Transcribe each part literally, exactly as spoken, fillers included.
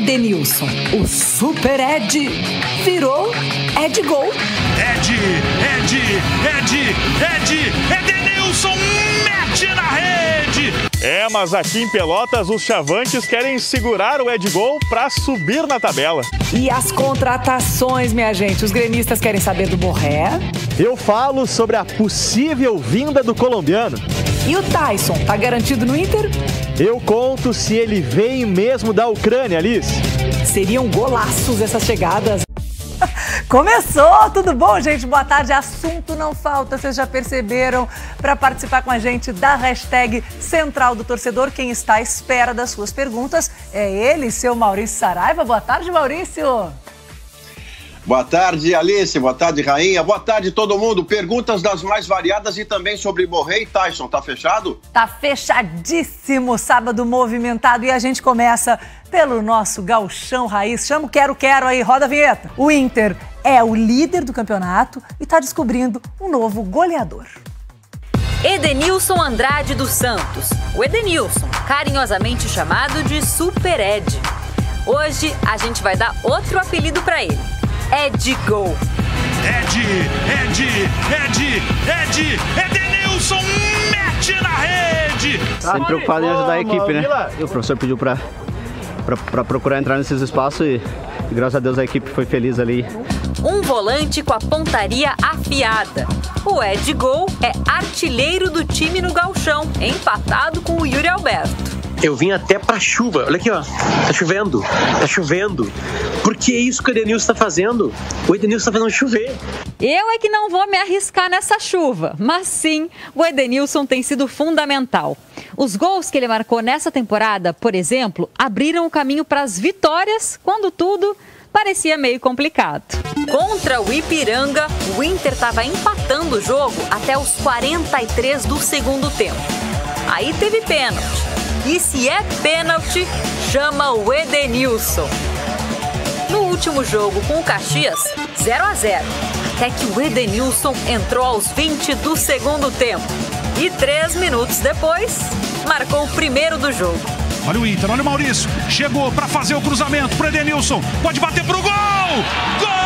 Edenilson, o Super Ed, virou Ed Gol. Ed, Ed, Ed, Ed, Edenilson mete na rede. É, mas aqui em Pelotas os chavantes querem segurar o Ed Gol para subir na tabela. E as contratações, minha gente? Os gremistas querem saber do Borré. Eu falo sobre a possível vinda do colombiano. E o Tyson, tá garantido no Inter? Eu conto se ele vem mesmo da Ucrânia, Alice. Seriam golaços essas chegadas. Começou! Tudo bom, gente? Boa tarde. Assunto não falta, vocês já perceberam. Para participar com a gente da hashtag Central do Torcedor, quem está à espera das suas perguntas é ele, seu Maurício Saraiva. Boa tarde, Maurício! Boa tarde, Alice. Boa tarde, Rainha. Boa tarde, todo mundo. Perguntas das mais variadas e também sobre Borré e Tyson. Tá fechado? Tá fechadíssimo. Sábado movimentado e a gente começa pelo nosso gauchão raiz. Chama o quero-quero aí. Roda a vinheta. O Inter é o líder do campeonato e tá descobrindo um novo goleador. Edenilson Andrade dos Santos. O Edenilson, carinhosamente chamado de Super Ed. Hoje a gente vai dar outro apelido para ele. Ed Gol. Ed, Ed, Ed, Ed, Edenilson mete na rede. Sempre preocupado em ajudar a equipe, né? E o professor pediu para para procurar entrar nesses espaços e, e graças a Deus a equipe foi feliz ali. Um volante com a pontaria afiada. O Ed Gol é artilheiro do time no gauchão, empatado com o Yuri Alberto. Eu vim até pra chuva. Olha aqui, ó. Tá chovendo. Tá chovendo. Porque é isso que o Edenilson tá fazendo. O Edenilson tá fazendo chover. Eu é que não vou me arriscar nessa chuva. Mas sim, o Edenilson tem sido fundamental. Os gols que ele marcou nessa temporada, por exemplo, abriram o caminho para as vitórias quando tudo parecia meio complicado. Contra o Ipiranga, o Inter estava empatando o jogo até os quarenta e três do segundo tempo. Aí teve pênalti. E se é pênalti, chama o Edenilson. No último jogo com o Caxias, zero a zero. Até que o Edenilson entrou aos vinte do segundo tempo. E três minutos depois, marcou o primeiro do jogo. Olha o Inter, olha o Maurício. Chegou para fazer o cruzamento pro Edenilson. Pode bater pro gol! Gol!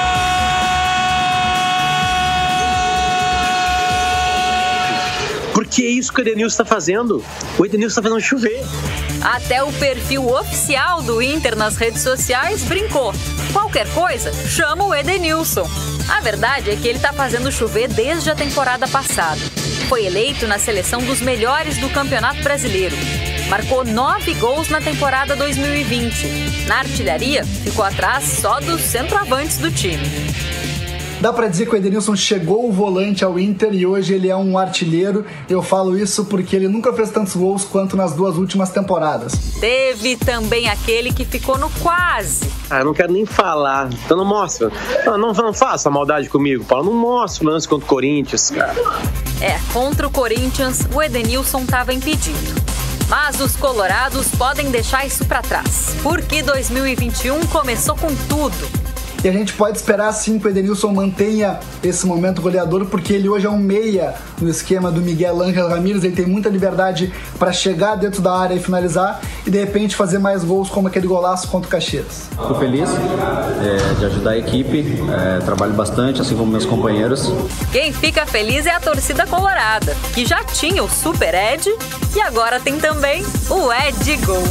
Porque é isso que o Edenilson tá fazendo. O Edenilson tá fazendo chover. Até o perfil oficial do Inter nas redes sociais brincou. Qualquer coisa, chama o Edenilson. A verdade é que ele tá fazendo chover desde a temporada passada. Foi eleito na seleção dos melhores do Campeonato Brasileiro. Marcou nove gols na temporada dois mil e vinte. Na artilharia, ficou atrás só dos centroavantes do time. Dá pra dizer que o Edenilson chegou o volante ao Inter e hoje ele é um artilheiro. Eu falo isso porque ele nunca fez tantos gols quanto nas duas últimas temporadas. Teve também aquele que ficou no quase. Ah, eu não quero nem falar. Então não mostra. Não, não, não faça maldade comigo, Paulo. Não mostra o lance contra o Corinthians, cara. É, contra o Corinthians, o Edenilson estava impedido. Mas os colorados podem deixar isso pra trás. Porque dois mil e vinte e um começou com tudo. E a gente pode esperar sim que o Edenilson mantenha esse momento goleador, porque ele hoje é um meia no esquema do Miguel Ángel Ramírez. Ele tem muita liberdade para chegar dentro da área e finalizar e de repente fazer mais gols como aquele golaço contra o Caxias. Fico feliz é, de ajudar a equipe, é, trabalho bastante, assim como meus companheiros. Quem fica feliz é a torcida colorada, que já tinha o Super Ed e agora tem também o Ed Gol.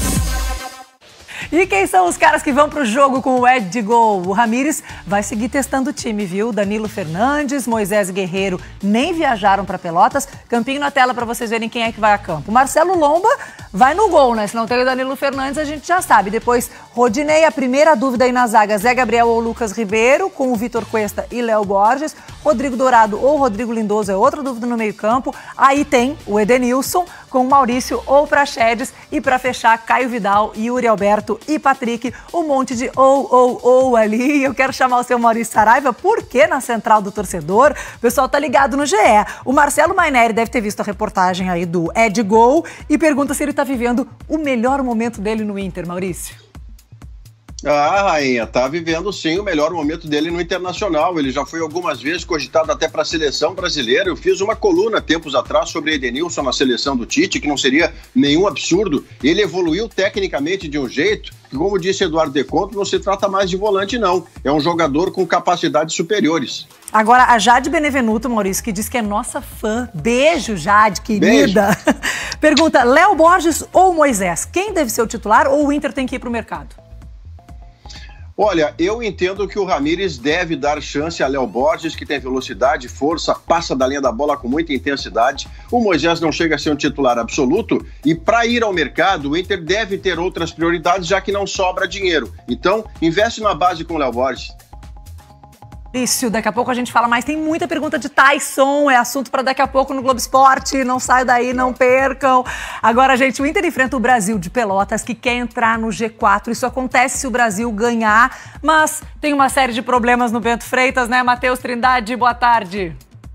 E quem são os caras que vão pro jogo com o Ed Gol? O Ramírez vai seguir testando o time, viu? Danilo Fernandes, Moisés Guerreiro nem viajaram para Pelotas. Campinho na tela para vocês verem quem é que vai a campo. Marcelo Lomba vai no gol, né? Se não tem o Danilo Fernandes, a gente já sabe. Depois, Rodinei, a primeira dúvida aí na zaga, Zé Gabriel ou Lucas Ribeiro, com o Vitor Cuesta e Léo Borges. Rodrigo Dourado ou Rodrigo Lindoso é outra dúvida no meio campo. Aí tem o Edenilson com o Maurício ou Praxedes. E para fechar, Caio Vidal, Yuri Alberto e Patrick. Um monte de ou, ou, ou ali. Eu quero chamar o seu Maurício Saraiva, porque na Central do Torcedor, o pessoal tá ligado no G E. O Marcelo Maineri deve ter visto a reportagem aí do Ed Gol e pergunta se ele tá vivendo o melhor momento dele no Inter, Maurício. Ah, Rainha, tá vivendo sim o melhor momento dele no Internacional. Ele já foi algumas vezes cogitado até para a seleção brasileira. Eu fiz uma coluna tempos atrás sobre Edenilson na seleção do Tite, que não seria nenhum absurdo. Ele evoluiu tecnicamente de um jeito que, como disse Eduardo Deconto, não se trata mais de volante, não. É um jogador com capacidades superiores. Agora, a Jade Benevenuto, Maurício, que diz que é nossa fã. Beijo, Jade, querida. Beijo. Pergunta, Léo Borges ou Moisés? Quem deve ser o titular ou o Inter tem que ir para o mercado? Olha, eu entendo que o Ramires deve dar chance a Léo Borges, que tem velocidade, força, passa da linha da bola com muita intensidade. O Moisés não chega a ser um titular absoluto e para ir ao mercado, o Inter deve ter outras prioridades, já que não sobra dinheiro. Então, investe na base com o Léo Borges. Isso, daqui a pouco a gente fala mais. Tem muita pergunta de Tyson, é assunto para daqui a pouco no Globo Esporte. Não saia daí, não percam. Agora, gente, o Inter enfrenta o Brasil de Pelotas, que quer entrar no G quatro. Isso acontece se o Brasil ganhar, mas tem uma série de problemas no Bento Freitas, né? Matheus Trindade, boa tarde.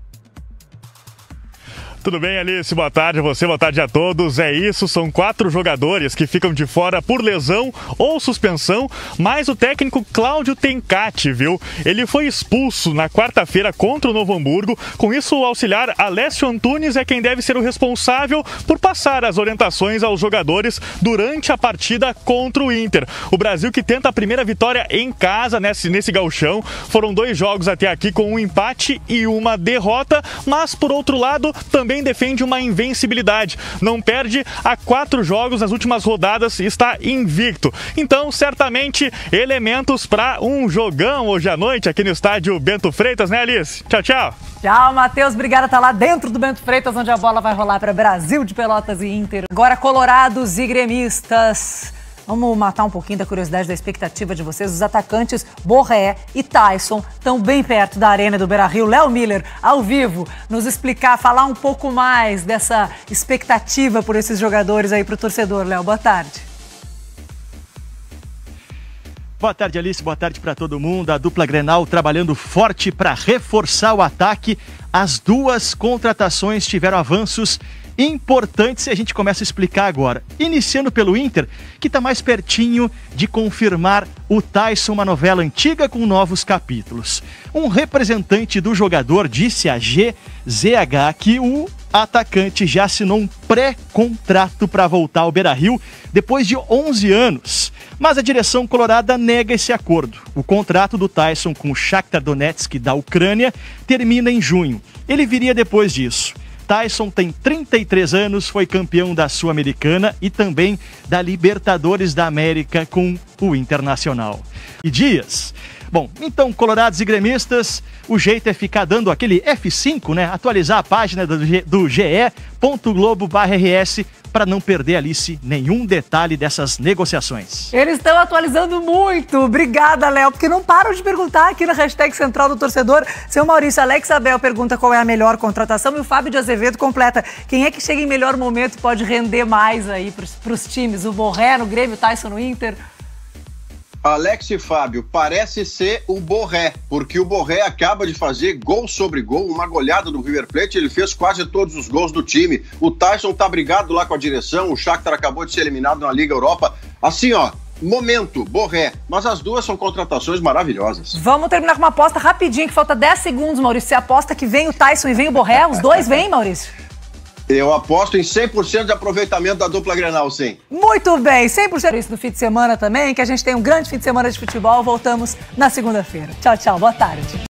Tudo bem, Alice? Boa tarde a você, boa tarde a todos. É isso, são quatro jogadores que ficam de fora por lesão ou suspensão, mas o técnico Cláudio Tencati, viu? Ele foi expulso na quarta-feira contra o Novo Hamburgo. Com isso, o auxiliar Alessio Antunes é quem deve ser o responsável por passar as orientações aos jogadores durante a partida contra o Inter. O Brasil que tenta a primeira vitória em casa nesse, nesse gauchão. Foram dois jogos até aqui com um empate e uma derrota, mas por outro lado, também defende uma invencibilidade. Não perde há quatro jogos nas últimas rodadas e está invicto. Então, certamente, elementos para um jogão hoje à noite aqui no estádio Bento Freitas, né, Alice? Tchau, tchau. Tchau, Matheus. Obrigada. Tá lá dentro do Bento Freitas, onde a bola vai rolar para Brasil de Pelotas e Inter. Agora, colorados e gremistas. Vamos matar um pouquinho da curiosidade, da expectativa de vocês. Os atacantes Borré e Tyson estão bem perto da arena do Beira-Rio. Léo Miller, ao vivo, nos explicar, falar um pouco mais dessa expectativa por esses jogadores aí para o torcedor. Léo, boa tarde. Boa tarde, Alice. Boa tarde para todo mundo. A dupla Grenal trabalhando forte para reforçar o ataque. As duas contratações tiveram avanços importantes e a gente começa a explicar agora. Iniciando pelo Inter, que está mais pertinho de confirmar o Tyson, uma novela antiga com novos capítulos. Um representante do jogador disse a G Z H que o atacante já assinou um pré-contrato para voltar ao Beira-Rio depois de onze anos. Mas a direção colorada nega esse acordo. O contrato do Tyson com o Shakhtar Donetsk da Ucrânia termina em junho. Ele viria depois disso. Tyson tem trinta e três anos, foi campeão da Sul-Americana e também da Libertadores da América com o Internacional. E Dias? Bom, então, colorados e gremistas, o jeito é ficar dando aquele F cinco, né? Atualizar a página do, G, do ge e ponto globo barra R S para não perder, Alice, nenhum detalhe dessas negociações. Eles estão atualizando muito. Obrigada, Léo, porque não param de perguntar aqui na hashtag Central do Torcedor. Seu Maurício, Alex Abel pergunta qual é a melhor contratação e o Fábio de Azevedo completa. Quem é que chega em melhor momento e pode render mais aí para os times? O Borré no Grêmio, o Tyson no Inter? Alex e Fábio, parece ser o Borré, porque o Borré acaba de fazer gol sobre gol, uma goleada do River Plate, ele fez quase todos os gols do time. O Tyson tá brigado lá com a direção, o Shakhtar acabou de ser eliminado na Liga Europa. Assim, ó, momento, Borré, mas as duas são contratações maravilhosas. Vamos terminar com uma aposta rapidinho, que falta dez segundos, Maurício. Você aposta que vem o Tyson e vem o Borré? Os dois vêm, Maurício? Eu aposto em cem por cento de aproveitamento da dupla Grenal, sim. Muito bem, cem por cento isso no fim de semana também, que a gente tem um grande fim de semana de futebol. Voltamos na segunda-feira. Tchau, tchau, boa tarde.